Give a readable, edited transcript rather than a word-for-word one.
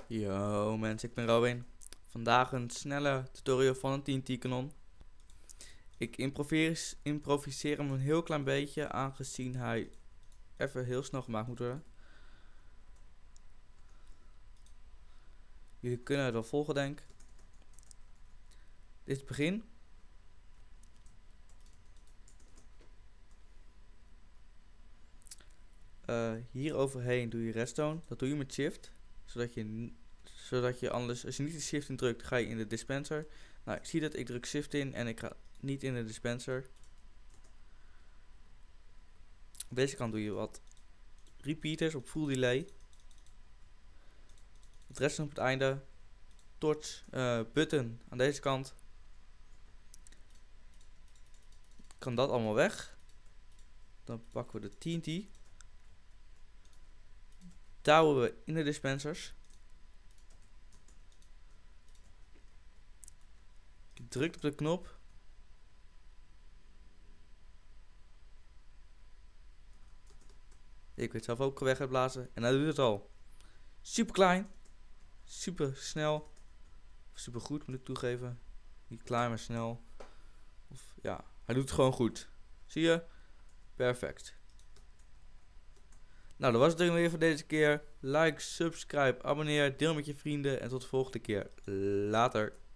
Yo mensen, ik ben Robin. Vandaag een snelle tutorial van een TNT kanon. Ik improviseer hem een heel klein beetje, aangezien hij even heel snel gemaakt moet worden. Jullie kunnen het wel volgen, denk ik. Dit is het begin. Hier overheen doe je redstone. Dat doe je met shift, zodat je anders, als je niet de shift indrukt, ga je in de dispenser. Nou, ik zie dat ik druk shift in en ik ga niet in de dispenser. Op deze kant doe je wat repeaters op full delay. Het redstone op het einde. Torch button aan deze kant. Kan dat allemaal weg. Dan pakken we de TNT. Douwen we in de dispensers. Je drukt op de knop. Ik weet zelf ook weg uitblazen. En hij doet het al. Super klein. Super snel. Super goed, moet ik toegeven. Niet klein, maar snel. Of ja, hij doet het gewoon goed. Zie je? Perfect. Nou, dat was het weer voor deze keer. Like, subscribe, abonneer, deel met je vrienden. En tot de volgende keer. Later.